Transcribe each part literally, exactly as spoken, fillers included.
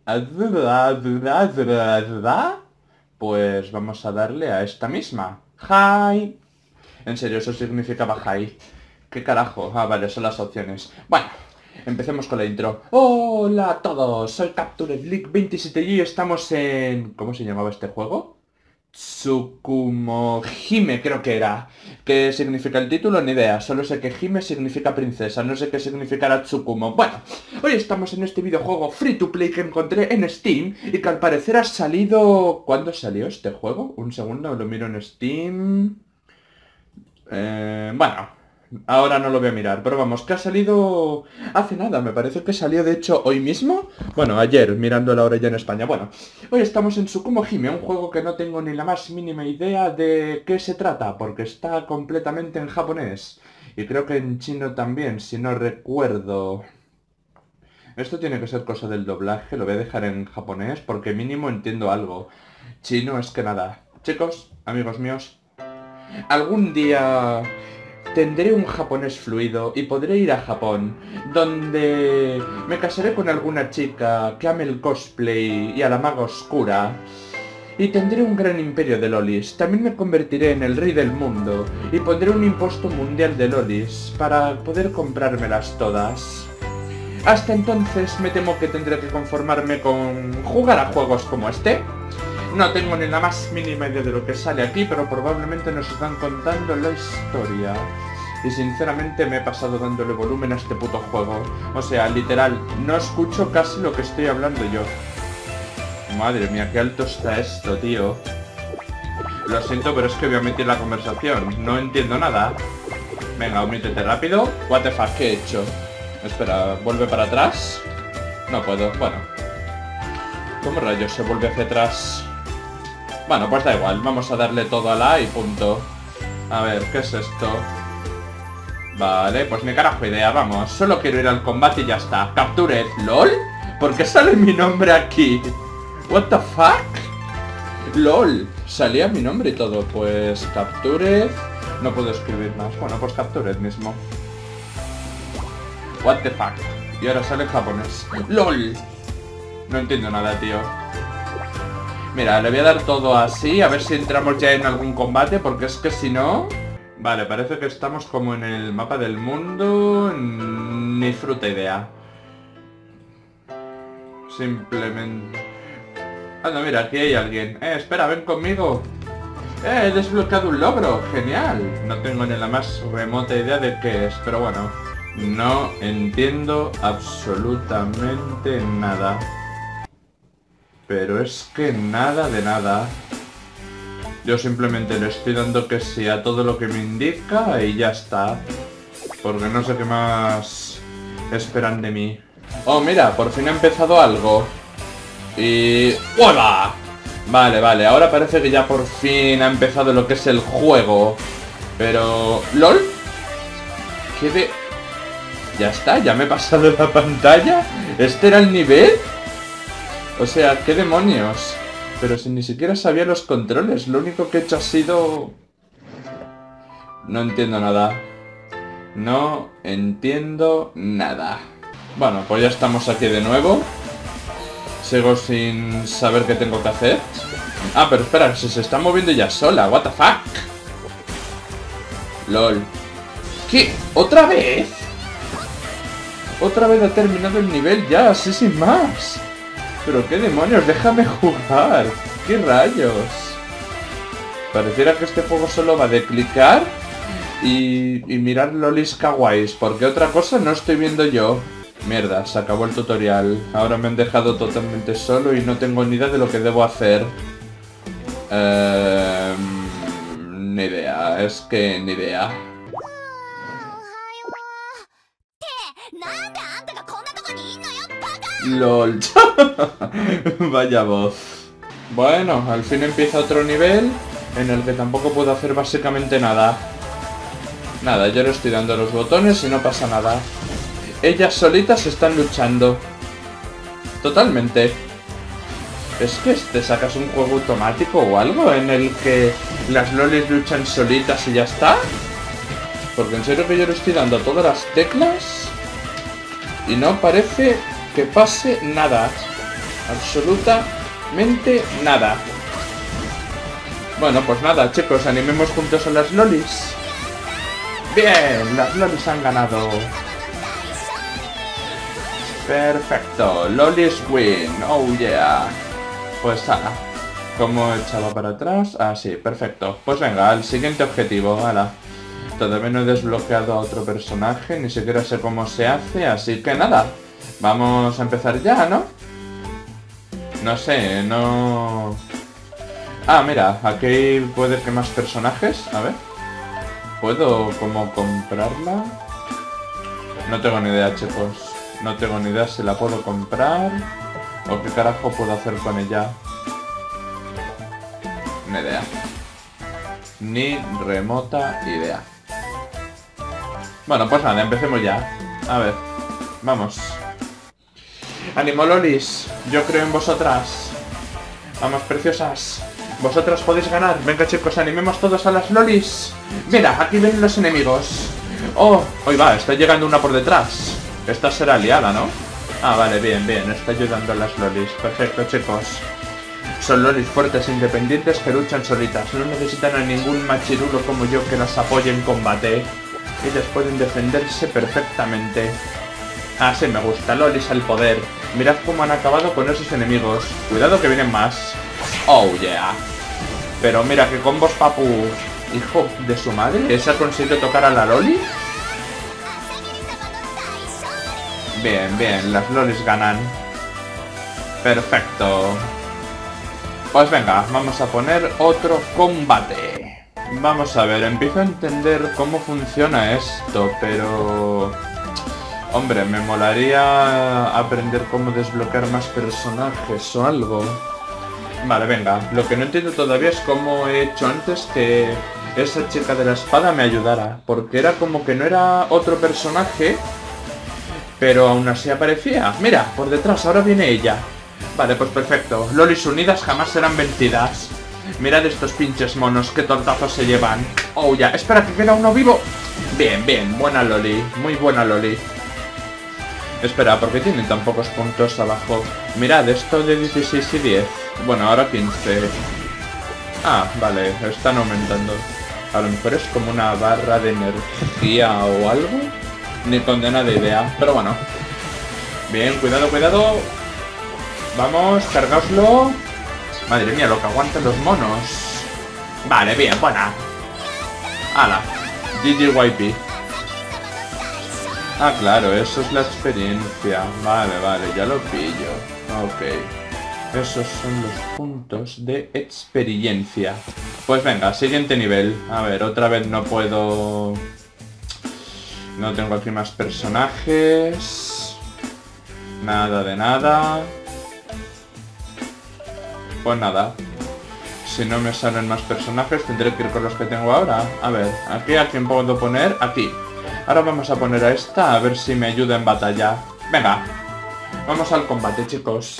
Pues vamos a darle a esta misma. Hi. En serio, eso significaba hi. ¿Qué carajo? Ah, vale, son las opciones. Bueno, empecemos con la intro. Hola a todos, soy Captured League veintisiete y estamos en... ¿Cómo se llamaba este juego? Tsukumo Hime creo que era. ¿Qué significa el título? Ni idea. Solo sé que Hime significa princesa. No sé qué significará Tsukumo. Bueno, hoy estamos en este videojuego free to play que encontré en Steam y que al parecer ha salido... ¿Cuándo salió este juego? Un segundo, lo miro en Steam... Eh, bueno, ahora no lo voy a mirar, pero vamos, que ha salido hace nada, me parece que salió de hecho hoy mismo. Bueno, ayer, mirando la hora ya en España. Bueno, hoy estamos en Tsukumo Hime, un juego que no tengo ni la más mínima idea de qué se trata, porque está completamente en japonés. Y creo que en chino también, si no recuerdo. Esto tiene que ser cosa del doblaje, lo voy a dejar en japonés porque mínimo entiendo algo. Chino es que nada. Chicos, amigos míos, algún día tendré un japonés fluido y podré ir a Japón, donde me casaré con alguna chica que ame el cosplay y a la maga oscura, y tendré un gran imperio de lolis. También me convertiré en el rey del mundo y pondré un impuesto mundial de lolis para poder comprármelas todas. Hasta entonces me temo que tendré que conformarme con jugar a juegos como este. No tengo ni la más mínima idea de lo que sale aquí, pero probablemente nos están contando la historia. Y sinceramente me he pasado dándole volumen a este puto juego. O sea, literal, no escucho casi lo que estoy hablando yo. Madre mía, qué alto está esto, tío. Lo siento, pero es que voy a omitir la conversación. No entiendo nada. Venga, omítete rápido. What the fuck, ¿qué he hecho? Espera, ¿vuelve para atrás? No puedo, bueno. ¿Cómo rayos se vuelve hacia atrás? Bueno, pues da igual, vamos a darle todo a la y punto. A ver, ¿qué es esto? Vale, pues ni carajo idea, vamos. Solo quiero ir al combate y ya está. Captured, ¿lol? ¿Por qué sale mi nombre aquí? What the fuck? LOL, salía mi nombre y todo. Pues Captured. No puedo escribir más. Bueno, pues Captured mismo. What the fuck. Y ahora sale en japonés. LOL. No entiendo nada, tío. Mira, le voy a dar todo así, a ver si entramos ya en algún combate, porque es que si no... Vale, parece que estamos como en el mapa del mundo... Ni fruta idea. Simplemente... Anda, mira, aquí hay alguien. Eh, espera, ven conmigo. Eh, he desbloqueado un logro. Genial. No tengo ni la más remota idea de qué es, pero bueno. No entiendo absolutamente nada. Pero es que nada de nada. Yo simplemente le estoy dando que sí a todo lo que me indica y ya está. Porque no sé qué más esperan de mí. Oh, mira, por fin ha empezado algo. Y... ¡hola! Vale, vale, ahora parece que ya por fin ha empezado lo que es el juego. Pero... ¿LOL? ¿Qué de...? Ya está, ya me he pasado la pantalla. ¿Este era el nivel? O sea, ¿qué demonios? Pero si ni siquiera sabía los controles, lo único que he hecho ha sido... No entiendo nada. No entiendo nada. Bueno, pues ya estamos aquí de nuevo. Sigo sin saber qué tengo que hacer. Ah, pero espera, si se está moviendo ya sola, what the fuck. LOL. ¿Qué? ¿Otra vez? Otra vez ha terminado el nivel ya, así sin más. Pero qué demonios, déjame jugar. ¿Qué rayos? Pareciera que este juego solo va de clicar y, y mirar lolis kawaiis, porque otra cosa no estoy viendo yo. Mierda, se acabó el tutorial. Ahora me han dejado totalmente solo y no tengo ni idea de lo que debo hacer. Eh, ni idea, es que ni idea. LOL. Vaya voz. Bueno, al fin empieza otro nivel en el que tampoco puedo hacer básicamente nada. Nada, yo le estoy dando los botones y no pasa nada. Ellas solitas están luchando. Totalmente. ¿Es que te sacas un juego automático o algo en el que las lolis luchan solitas y ya está? Porque en serio que yo le estoy dando a todas las teclas y no parece que pase nada. Absolutamente nada. Bueno, pues nada, chicos, animemos juntos a las lolis. Bien, las lolis han ganado. Perfecto, lolis win. Oh yeah. Pues ah, ¿cómo echaba para atrás? Ah, sí, perfecto. Pues venga, al siguiente objetivo, ala. Todavía no he desbloqueado a otro personaje, ni siquiera sé cómo se hace, así que nada. Vamos a empezar ya, ¿no? No sé, no... Ah, mira, aquí puede que más personajes. A ver. ¿Puedo como comprarla? No tengo ni idea, chicos. No tengo ni idea si la puedo comprar o qué carajo puedo hacer con ella. Ni idea. Ni remota idea. Bueno, pues nada, empecemos ya. A ver, vamos. ¡Ánimo, lolis! Yo creo en vosotras. Vamos, preciosas. Vosotras podéis ganar. Venga, chicos, animemos todos a las lolis. Mira, aquí vienen los enemigos. Oh, hoy va, está llegando una por detrás. Esta será aliada, ¿no? Ah, vale, bien, bien, está ayudando a las lolis. Perfecto, chicos. Son lolis fuertes e independientes que luchan solitas. No necesitan a ningún machirulo como yo que las apoye en combate. Ellas pueden defenderse perfectamente. Así me gusta, lolis al poder. Mirad cómo han acabado con esos enemigos. Cuidado que vienen más. Oh yeah. Pero mira que combos, papu. Hijo de su madre. ¿Ese ha conseguido tocar a la loli? Bien, bien, las lolis ganan. Perfecto. Pues venga, vamos a poner otro combate. Vamos a ver, empiezo a entender cómo funciona esto, pero... Hombre, me molaría aprender cómo desbloquear más personajes o algo. Vale, venga. Lo que no entiendo todavía es cómo he hecho antes que esa chica de la espada me ayudara. Porque era como que no era otro personaje, pero aún así aparecía. Mira, por detrás, ahora viene ella. Vale, pues perfecto. Lolis unidas jamás serán vencidas. Mirad estos pinches monos, qué tortazos se llevan. Oh, ya. Espera, que queda uno vivo. Bien, bien. Buena loli. Muy buena loli. Espera, ¿por qué tienen tan pocos puntos abajo? Mirad, esto de dieciséis y diez. Bueno, ahora quince. Ah, vale, están aumentando. A lo mejor es como una barra de energía o algo. Ni condena de idea, pero bueno. Bien, cuidado, cuidado. Vamos, cargaoslo. Madre mía, lo que aguantan los monos. Vale, bien, buena. Hala, G G Y P. Ah, claro, eso es la experiencia. Vale, vale, ya lo pillo. Ok. Esos son los puntos de experiencia. Pues venga, siguiente nivel. A ver, otra vez no puedo... No tengo aquí más personajes. Nada de nada. Pues nada. Si no me salen más personajes, tendré que ir con los que tengo ahora. A ver, aquí a quién puedo poner. Aquí. Ahora vamos a poner a esta, a ver si me ayuda en batalla. Venga, vamos al combate, chicos.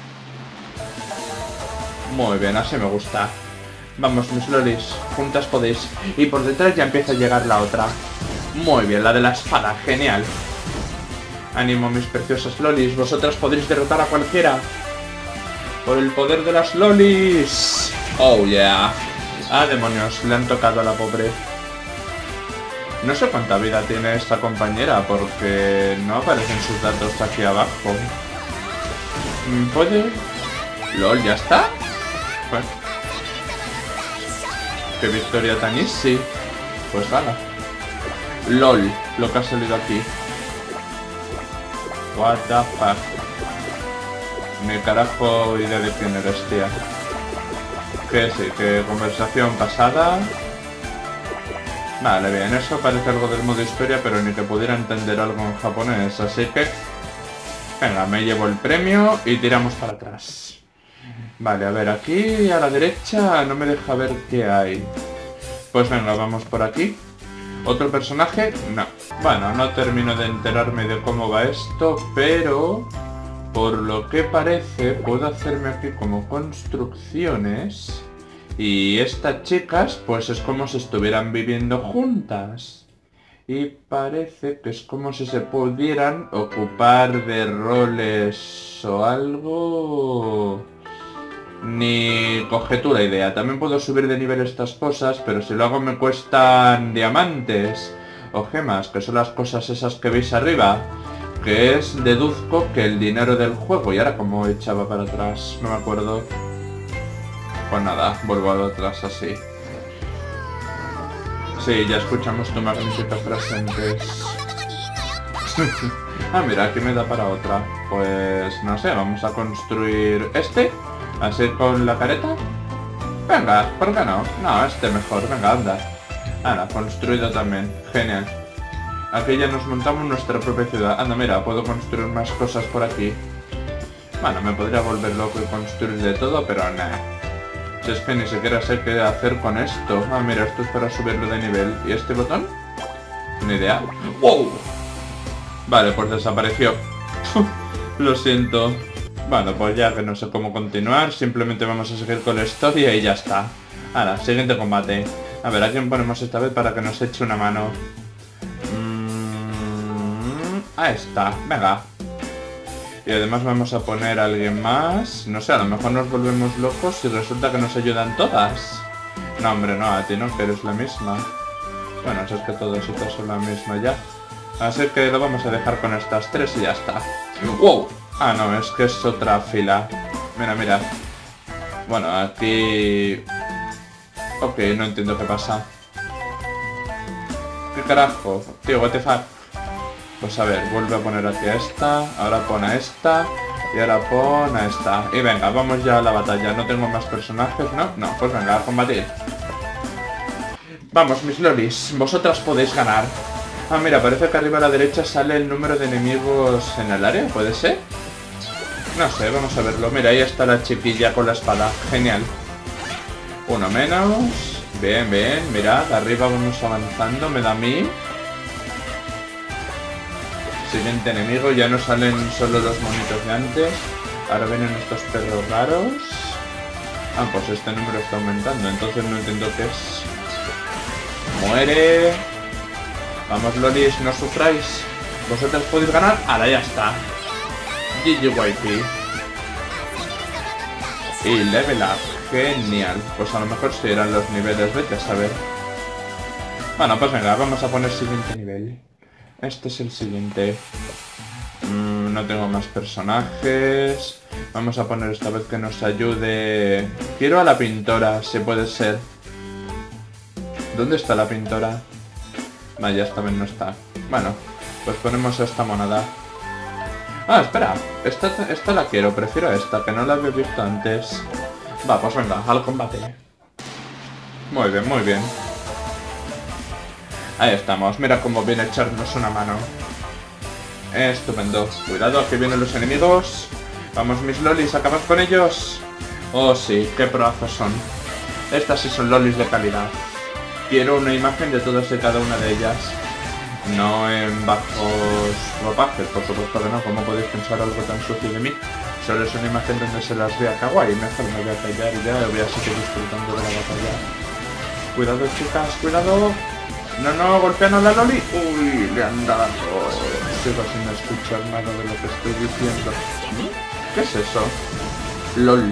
Muy bien, así me gusta. Vamos, mis lolis, juntas podéis. Y por detrás ya empieza a llegar la otra. Muy bien, la de la espada, genial. Ánimo, mis preciosas lolis, vosotras podréis derrotar a cualquiera. Por el poder de las lolis. Oh yeah. Ah, demonios, le han tocado a la pobre. No sé cuánta vida tiene esta compañera, porque no aparecen sus datos aquí abajo. ¿Puede? ¿Lol, ya está? Bueno. Qué victoria tan easy. Pues nada. LOL, lo que ha salido aquí. What the fuck. Ni carajo idea de quién eres, tía. Que sí, que conversación pasada... Vale, bien, eso parece algo del modo historia, pero ni que pudiera entender algo en japonés, así que... Venga, me llevo el premio y tiramos para atrás. Vale, a ver, aquí a la derecha no me deja ver qué hay. Pues venga, vamos por aquí. ¿Otro personaje? No. Bueno, no termino de enterarme de cómo va esto, pero... Por lo que parece, puedo hacerme aquí como construcciones... Y estas chicas, pues es como si estuvieran viviendo juntas. Y parece que es como si se pudieran ocupar de roles o algo. Ni conjetura idea. También puedo subir de nivel estas cosas, pero si lo hago me cuestan diamantes o gemas, que son las cosas esas que veis arriba. Que es, deduzco, que el dinero del juego. Y ahora como echaba para atrás, no me acuerdo. Pues nada, vuelvo atrás así. Sí, ya escuchamos tu magnífica frase antes. Ah, mira, aquí me da para otra. Pues no sé, vamos a construir este. Así con la careta. Venga, ¿por qué no? No, este mejor, venga, anda. Anda, construido también, genial. Aquí ya nos montamos nuestra propia ciudad. Anda, mira, puedo construir más cosas por aquí. Bueno, me podría volver loco y construir de todo, pero nada. Si es que ni siquiera sé qué hacer con esto. Ah, mira, esto es para subirlo de nivel. ¿Y este botón? Ni idea. ¡Wow! Vale, pues desapareció. Lo siento. Bueno, pues ya que no sé cómo continuar, simplemente vamos a seguir con la historia y ya está. Ahora, siguiente combate. A ver, ¿a quién ponemos esta vez para que nos eche una mano? Mm, a esta, venga. Y además vamos a poner a alguien más. No sé, a lo mejor nos volvemos locos y resulta que nos ayudan todas. No, hombre, no, a ti no, que eres la misma. Bueno, eso es que todos y todas son la misma ya. Así que lo vamos a dejar con estas tres y ya está. ¡Wow! Ah, no, es que es otra fila. Mira, mira. Bueno, aquí... Ok, no entiendo qué pasa. ¿Qué carajo? Tío, what the fuck. Pues a ver, vuelve a poner aquí a esta. Ahora pon a esta. Y ahora pon a esta. Y venga, vamos ya a la batalla. No tengo más personajes, ¿no? No, pues venga, a combatir. Vamos, mis lolis. Vosotras podéis ganar. Ah, mira, parece que arriba a la derecha sale el número de enemigos en el área. ¿Puede ser? No sé, vamos a verlo. Mira, ahí está la chiquilla con la espada. Genial. Uno menos. Bien, bien. Mirad, arriba vamos avanzando. Me da a mí. Siguiente enemigo. Ya no salen solo los monitos de antes. Ahora vienen estos perros raros. Ah, pues este número está aumentando. Entonces no entiendo qué es. Muere. Vamos, lolis, no sufráis. Vosotras podéis ganar. Ahora ya está. G G Y P. Y level up. Genial. Pues a lo mejor si eran los niveles, vete a saber. Bueno, pues venga, vamos a poner siguiente nivel. Este es el siguiente. Mm, no tengo más personajes. Vamos a poner esta vez que nos ayude. Quiero a la pintora, si puede ser. ¿Dónde está la pintora? Vaya, esta vez no está. Bueno, pues ponemos esta moneda. Ah, espera. Esta, esta la quiero. Prefiero esta, que no la había visto antes. Va, pues venga, al combate. Muy bien, muy bien. Ahí estamos. Mira cómo viene a echarnos una mano. Estupendo. Cuidado, que vienen los enemigos. Vamos, mis lolis, acabad con ellos. Oh, sí, qué proazos son. Estas sí son lolis de calidad. Quiero una imagen de todas y cada una de ellas. No en bajos ropajes, por supuesto que no. ¿Cómo podéis pensar algo tan sucio de mí? Solo es una imagen donde se las vea kawaii. Mejor me voy a callar y ya voy a seguir disfrutando de la batalla. Cuidado, chicas, cuidado. No, no, golpean a la loli. Uy, le han dado. Sigo sin escuchar nada de lo que estoy diciendo. ¿Qué es eso? LOL.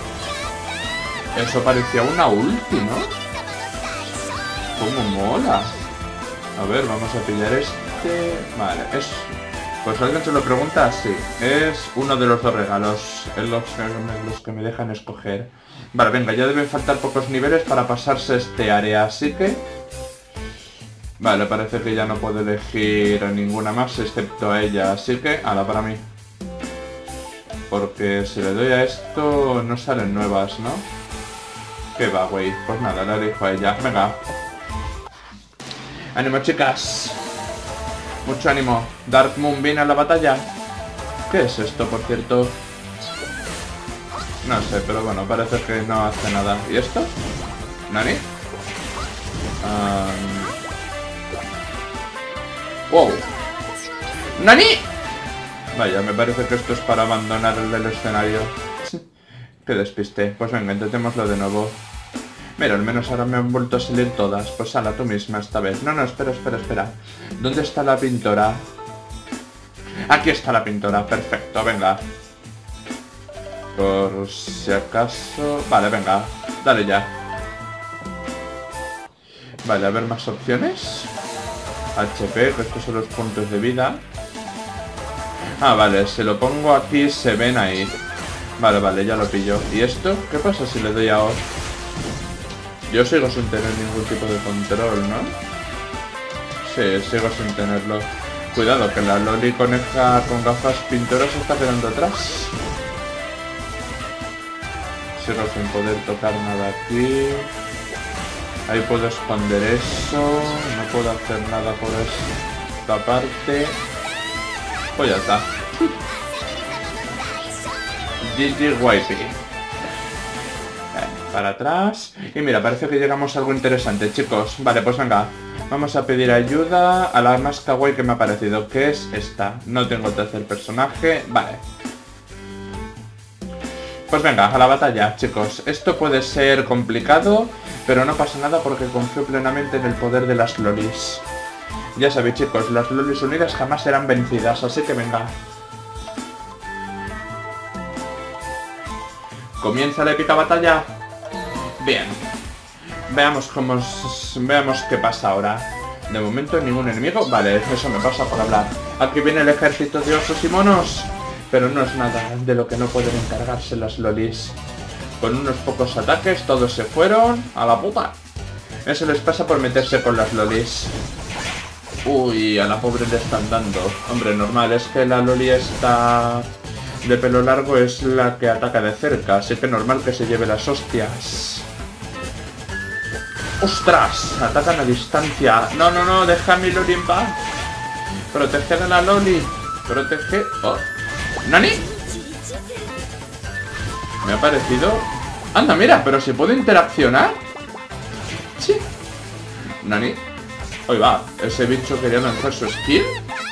Eso parecía una ulti, ¿no? ¡Cómo mola! A ver, vamos a pillar este... Vale, es... Pues alguien se lo pregunta, sí. Es uno de los dos regalos. Es los, los que me dejan escoger. Vale, venga, ya deben faltar pocos niveles para pasarse este área, así que... Vale, parece que ya no puedo elegir a ninguna más excepto a ella, así que... Ala, para mí. Porque si le doy a esto no salen nuevas, ¿no? ¿Qué va, güey? Pues nada, le elijo a ella. Venga. ¡Ánimo, chicas! Mucho ánimo. Dark Moon viene a la batalla. ¿Qué es esto, por cierto? No sé, pero bueno, parece que no hace nada. ¿Y esto? ¿Nani? Um... ¡Wow! ¡Nani! Vaya, me parece que esto es para abandonar el del escenario. Qué despiste. Pues venga, intentémoslo de nuevo. Mira, al menos ahora me han vuelto a salir todas. Pues ala, tú misma esta vez. No, no, espera, espera, espera. ¿Dónde está la pintora? Aquí está la pintora, perfecto, venga. Por si acaso... Vale, venga, dale ya. Vale, a ver más opciones. H P, que estos son los puntos de vida. Ah, vale, si lo pongo aquí se ven ahí. Vale, vale, ya lo pillo. ¿Y esto? ¿Qué pasa si le doy a O? Yo sigo sin tener ningún tipo de control, ¿no? Sí, sigo sin tenerlo. Cuidado, que la Loli coneja con gafas pintoras se está quedando atrás. Sigo sin poder tocar nada aquí. Ahí puedo esconder eso. No puedo hacer nada por esta parte. Pues ya está. G G Wipey. Para atrás. Y mira, parece que llegamos a algo interesante, chicos. Vale, pues venga. Vamos a pedir ayuda a la más kawaii que me ha parecido, que es esta. No tengo tercer personaje. Vale. Pues venga, a la batalla, chicos. Esto puede ser complicado, pero no pasa nada porque confío plenamente en el poder de las lolis. Ya sabéis, chicos, las lolis unidas jamás serán vencidas, así que venga. ¿Comienza la épica batalla? Bien. Veamos cómo... Veamos qué pasa ahora. De momento ningún enemigo. Vale, eso me pasa por hablar. Aquí viene el ejército de osos y monos. Pero no es nada de lo que no pueden encargarse las lolis. Con unos pocos ataques todos se fueron a la puta. Eso les pasa por meterse con las lolis. Uy, a la pobre le están dando. Hombre, normal, es que la loli esta de pelo largo es la que ataca de cerca, así que normal que se lleve las hostias. ¡Ostras! Atacan a distancia. No, no, no, deja a mi loli en paz. Proteger a la loli. Protege... Oh. ¿Nani? Me ha parecido... Anda, mira, pero si puedo interaccionar. Sí. ¿Nani? Hoy va, ese bicho quería lanzar su skill.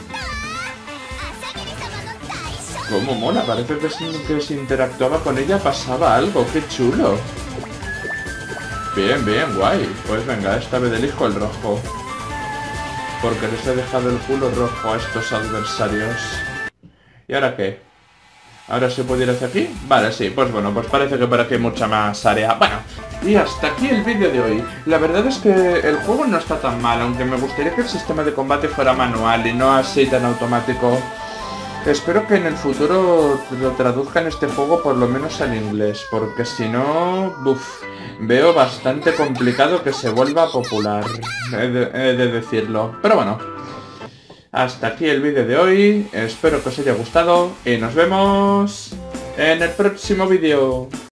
Cómo mola, parece que si, que si interactuaba con ella pasaba algo, qué chulo. Bien, bien, guay. Pues venga, esta vez elijo el rojo. Porque les he dejado el culo rojo a estos adversarios. ¿Y ahora qué? ¿Ahora se puede ir hacia aquí? Vale, sí, pues bueno, pues parece que por aquí hay mucha más área. Bueno, y hasta aquí el vídeo de hoy. La verdad es que el juego no está tan mal, aunque me gustaría que el sistema de combate fuera manual y no así tan automático. Espero que en el futuro lo traduzcan este juego por lo menos al inglés, porque si no, uff, veo bastante complicado que se vuelva popular, he de, he de decirlo. Pero bueno, hasta aquí el vídeo de hoy, espero que os haya gustado y nos vemos en el próximo vídeo.